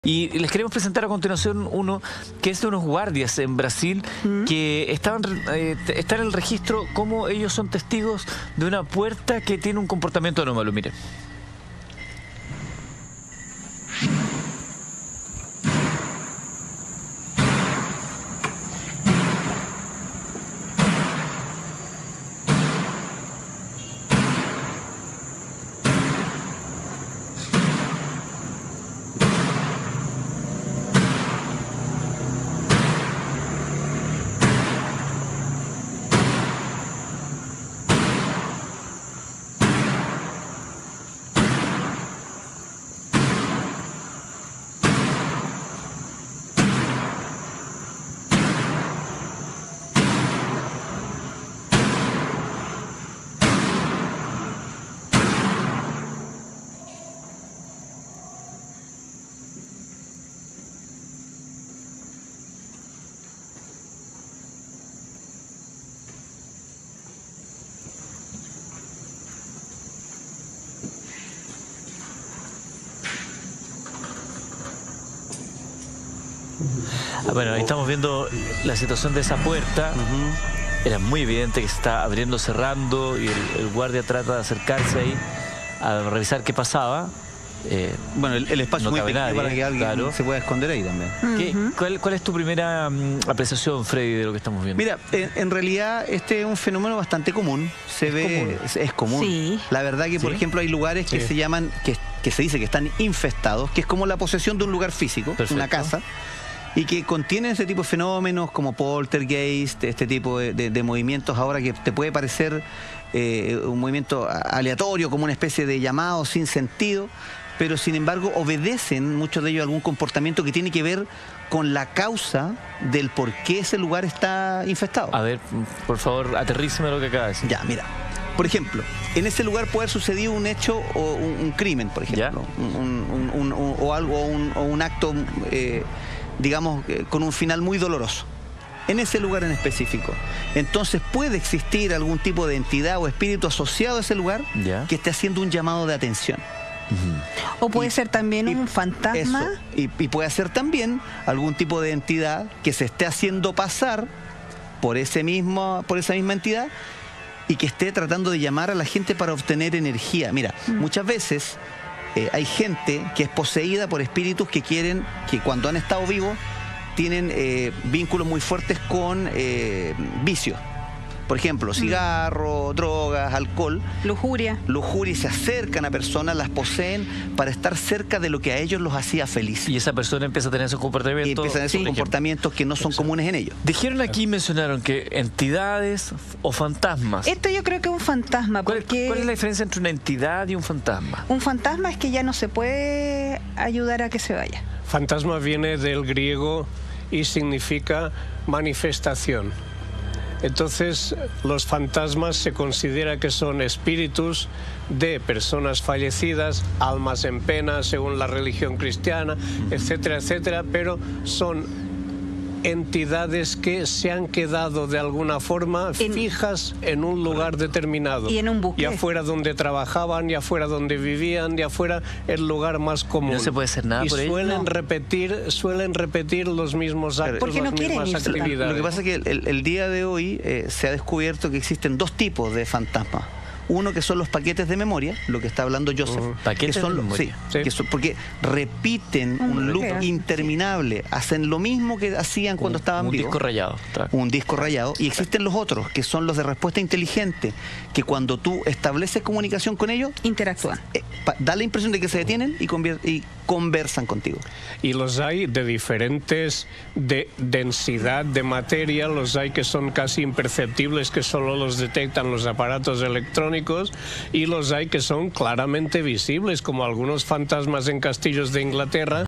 Y les queremos presentar a continuación uno que es de unos guardias en Brasil que está en el registro como ellos son testigos de una puerta que tiene un comportamiento anómalo. Miren. Bueno, ahí estamos viendo la situación de esa puerta. Era muy evidente que se está abriendo, cerrando, y el guardia trata de acercarse ahí a revisar qué pasaba. Bueno, el espacio no es muy pequeño para que alguien se pueda esconder ahí también. ¿Cuál es tu primera apreciación, Freddy, de lo que estamos viendo? Mira, en realidad este es un fenómeno bastante común. Es común. Sí. La verdad que, por ejemplo, hay lugares que se llaman, que se dice que están infestados, que es como la posesión de un lugar físico, una casa, y que contienen ese tipo de fenómenos como poltergeist, este tipo de movimientos ahora que te puede parecer un movimiento aleatorio, como una especie de llamado sin sentido, pero sin embargo obedecen muchos de ellos a algún comportamiento que tiene que ver con la causa del por qué ese lugar está infestado. A ver, por favor, aterríceme lo que acaba de decir. Ya, mira. Por ejemplo, en ese lugar puede haber sucedido un hecho o un crimen, por ejemplo, o un acto, digamos, con un final muy doloroso, en ese lugar en específico. Entonces puede existir algún tipo de entidad o espíritu asociado a ese lugar que esté haciendo un llamado de atención. O puede ser también un fantasma. Eso, y puede ser también algún tipo de entidad que se esté haciendo pasar por esa misma entidad y que esté tratando de llamar a la gente para obtener energía. Mira, muchas veces hay gente que es poseída por espíritus que quieren, que cuando han estado vivos, tienen vínculos muy fuertes con vicios. Por ejemplo, cigarro, drogas, alcohol. Lujuria. Lujuria, y se acercan a personas, las poseen para estar cerca de lo que a ellos los hacía feliz. Y esa persona empieza a tener esos comportamientos. Y empiezan a tener esos comportamientos que no son comunes en ellos. Dijeron aquí, mencionaron que entidades o fantasmas. Esto yo creo que es un fantasma. ¿Cuál es la diferencia entre una entidad y un fantasma? Un fantasma es que ya no se puede ayudar a que se vaya. Fantasma viene del griego y significa manifestación. Entonces, los fantasmas se considera que son espíritus de personas fallecidas, almas en pena, según la religión cristiana, etcétera, etcétera, pero son entidades que se han quedado de alguna forma fijas en un lugar determinado. Y en un buque. Ya fuera donde trabajaban, ya fuera donde vivían, ya fuera el lugar más común. No se puede hacer nada y por ello. Suelen repetir los mismos actos, porque no las mismas actividades. Lo que pasa es que el día de hoy se ha descubierto que existen dos tipos de fantasmas. Uno que son los paquetes de memoria, lo que está hablando Joseph. Paquetes de memoria. Sí. Porque repiten un loop interminable, hacen lo mismo que hacían cuando estaban vivos. Un disco rayado. Un disco rayado. Y existen los otros, que son los de respuesta inteligente, que cuando tú estableces comunicación con ellos, interactúan. Da la impresión de que se detienen y conversan contigo. Y los hay de diferentes densidad de materia, los hay que son casi imperceptibles, que solo los detectan los aparatos electrónicos, y los hay que son claramente visibles, como algunos fantasmas en castillos de Inglaterra.